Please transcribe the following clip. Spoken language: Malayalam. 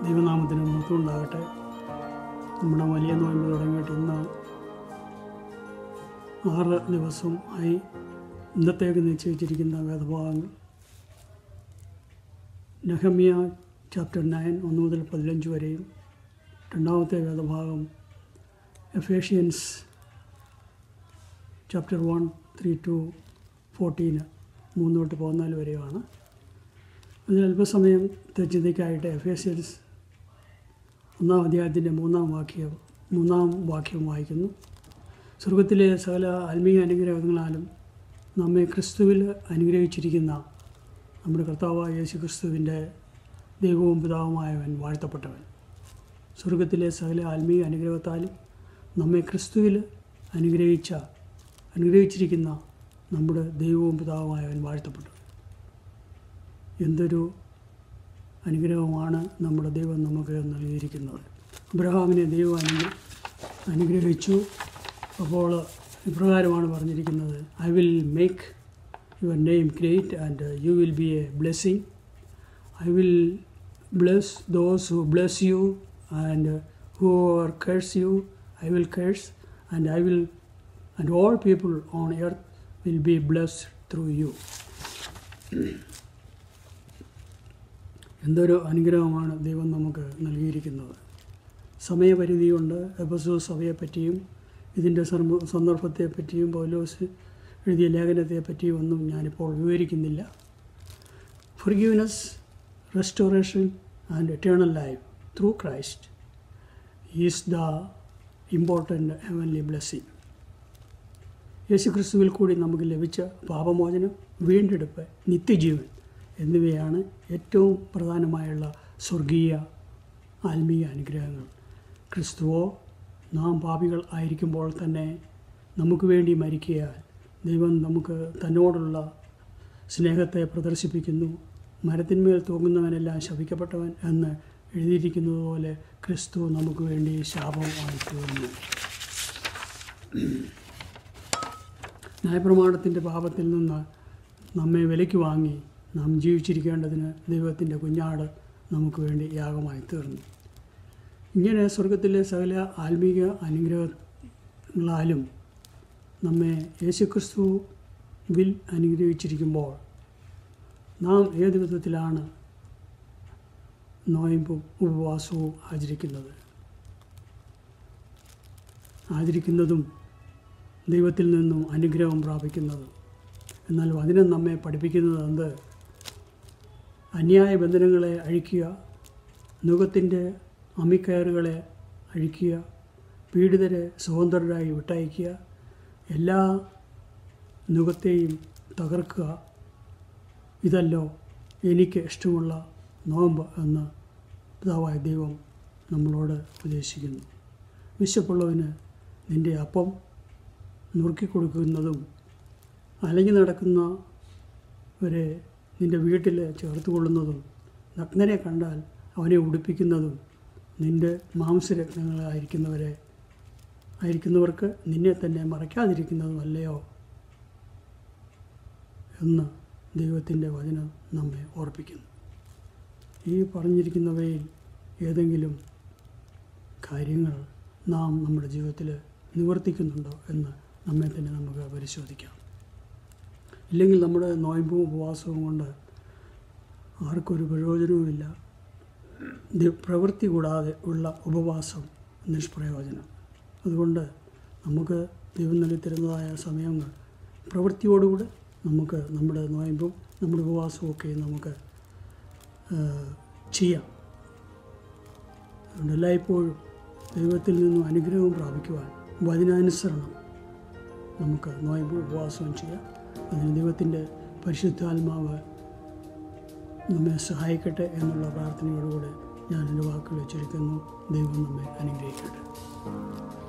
ദൈവനാമത്തിന് മഹത്വം ഉണ്ടാകട്ടെ. നമ്മുടെ വലിയ നോയമ്പ് തുടങ്ങിയിട്ട് ഇന്ന് 6 ദിവസം ആയി. ഇന്നത്തേക്ക് നിശ്ചയിച്ചിരിക്കുന്ന വേദഭാഗങ്ങൾ നെഹമ്യ ചാപ്റ്റർ 9 1 മുതൽ 15 വരെയും, രണ്ടാമത്തെ വേദഭാഗം എഫേഷ്യൻസ് ചാപ്റ്റർ 1 3 to 14 3 തൊട്ട് 14 വരെയുമാണ്. അതിൽ അല്പസമയത്തെ ചിന്തയ്ക്കായിട്ട് എഫേഷ്യൻസ് 1-ാം അധ്യായത്തിൻ്റെ 3-ാം വാക്യം വായിക്കുന്നു. സ്വർഗത്തിലെ സകല ആത്മീയ അനുഗ്രഹങ്ങളാലും നമ്മെ ക്രിസ്തുവിൽ അനുഗ്രഹിച്ചിരിക്കുന്ന നമ്മുടെ കർത്താവായ യേശു ക്രിസ്തുവിൻ്റെ ദൈവവും പിതാവുമായവൻ വാഴ്ത്തപ്പെട്ടവൻ. സ്വർഗത്തിലെ സകല ആത്മീയ അനുഗ്രഹത്താലും നമ്മെ ക്രിസ്തുവിൽ അനുഗ്രഹിച്ചിരിക്കുന്ന നമ്മുടെ ദൈവവും പിതാവുമായവൻ വാഴ്ത്തപ്പെട്ടവൻ. എന്തൊരു അനുഗ്രഹമാണ് നമ്മുടെ ദൈവം നമുക്ക് നൽകിയിരിക്കുന്നത്. അബ്രഹാമിനെ ദൈവം അനുഗ്രഹിച്ചു. അപ്പോൾ ഇപ്രകാരമാണ് പറഞ്ഞിരിക്കുന്നത്: I will make your name great and you will be a blessing. I will bless those who bless you and who are curse you I will curse and all people on earth will be blessed through you. എന്തൊരു അനുഗ്രഹമാണ് ദൈവം നമുക്ക് നൽകിയിരിക്കുന്നത്. സമയപരിധിയുണ്ട്. എഫെസോസ് സഭയെപ്പറ്റിയും ഇതിൻ്റെ സന്ദർഭത്തെപ്പറ്റിയും പൗലോസ് എഴുതിയ ലേഖനത്തെപ്പറ്റിയും ഒന്നും ഞാനിപ്പോൾ വിവരിക്കുന്നില്ല. Forgiveness, restoration and eternal life through Christ is the important heavenly blessing. യേശുക്രിസ്തുവിൽ കൂടി നമുക്ക് ലഭിച്ച പാപമോചനം, വീണ്ടെടുപ്പ്, നിത്യജീവൻ എന്നിവയാണ് ഏറ്റവും പ്രധാനമായുള്ള സ്വർഗീയ ആത്മീയ അനുഗ്രഹങ്ങൾ. ക്രിസ്തുവോ നാം പാപികൾ ആയിരിക്കുമ്പോൾ തന്നെ നമുക്ക് വേണ്ടി മരിക്കയാൽ ദൈവം നമുക്ക് തന്നോടുള്ള സ്നേഹത്തെ പ്രദർശിപ്പിക്കുന്നു. മരത്തിന്മേൽ തൂങ്ങുന്നവനെല്ലാം ശപിക്കപ്പെട്ടവൻ എന്ന് എഴുതിയിരിക്കുന്നത് പോലെ ക്രിസ്തു നമുക്ക് വേണ്ടി ശാപമായി തീർന്നു. ന്യായപ്രമാണത്തിൻ്റെ പാപത്തിൽ നിന്ന് നമ്മെ വിലയ്ക്ക് വാങ്ങി നാം ജീവിച്ചിരിക്കേണ്ടതിന് ദൈവത്തിൻ്റെ കുഞ്ഞാട് നമുക്ക് വേണ്ടി യാഗമായി തീർന്നു. ഇങ്ങനെ സ്വർഗത്തിലെ സകല ആത്മീയ അനുഗ്രഹങ്ങളാലും നമ്മെ യേശുക്രിസ്തുവിൽ അനുഗ്രഹിച്ചിരിക്കുമ്പോൾ നാം ഏത് വിധത്തിലാണ് നോയമ്പും ഉപവാസവും ആചരിക്കുന്നതും ദൈവത്തിൽ നിന്നും അനുഗ്രഹം പ്രാപിക്കുന്നതും? എന്നാൽ വചനം നമ്മെ പഠിപ്പിക്കുന്നത് എന്ത്? അന്യായ ബന്ധനങ്ങളെ അഴിക്കുക, നുകത്തിൻ്റെ അമ്മിക്കയറുകളെ അഴിക്കുക, പീഡിതരെ സ്വതന്ത്രരായി വിട്ടയക്കുക, എല്ലാ നുകത്തെയും തകർക്കുക. ഇതല്ലോ എനിക്ക് ഇഷ്ടമുള്ള നോമ്പ് എന്ന് പിതാവായ ദൈവം നമ്മളോട് ഉപദേശിക്കുന്നു. വിശപ്പുള്ളവന് നിൻ്റെ അപ്പം നുറുക്കിക്കൊടുക്കുന്നതും അലഞ്ഞു നടക്കുന്നവരെ നിൻ്റെ വീട്ടിൽ ചേർത്തുകൊള്ളുന്നതും നഗ്നനെ കണ്ടാൽ അവനെ ഉടുപ്പിക്കുന്നതും നിൻ്റെ മാംസരത്നങ്ങളായിരിക്കുന്നവർക്ക് നിന്നെ തന്നെ മറയ്ക്കാതിരിക്കുന്നതും അല്ലയോ എന്ന് ദൈവത്തിൻ്റെ വചനം നമ്മെ ഓർപ്പിക്കുന്നു. ഈ പറഞ്ഞിരിക്കുന്നവയിൽ ഏതെങ്കിലും കാര്യങ്ങൾ നാം നമ്മുടെ ജീവിതത്തിൽ നിവർത്തിക്കുന്നുണ്ടോ എന്ന് നമ്മെ തന്നെ നമുക്ക് പരിശോധിക്കാം. ഇല്ലെങ്കിൽ നമ്മുടെ നോയമ്പും ഉപവാസവും കൊണ്ട് ആർക്കൊരു പ്രയോജനവുമില്ല. പ്രവൃത്തി കൂടാതെ ഉള്ള ഉപവാസം നിഷ്പ്രയോജനം. അതുകൊണ്ട് നമുക്ക് ദൈവം നൽകി തരുന്നതായ സമയങ്ങൾ പ്രവൃത്തിയോടുകൂടെ നമുക്ക് നമ്മുടെ നോയമ്പും നമ്മുടെ ഉപവാസവും ഒക്കെ നമുക്ക് ചെയ്യാം. അതുകൊണ്ട് എല്ലായ്പ്പോഴും ദൈവത്തിൽ നിന്നും അനുഗ്രഹവും പ്രാപിക്കുവാൻ വചനാനുസരണം നമുക്ക് നോയമ്പും ഉപവാസവും ചെയ്യാം. അതിന് ദൈവത്തിൻ്റെ പരിശുദ്ധാത്മാവ് നമ്മെ സഹായിക്കട്ടെ എന്നുള്ള പ്രാർത്ഥനയോടുകൂടെ ഞാൻ എൻ്റെ വാക്കുകൾ ചുരുക്കുന്നു. ദൈവം നമ്മെ അനുഗ്രഹിക്കട്ടെ.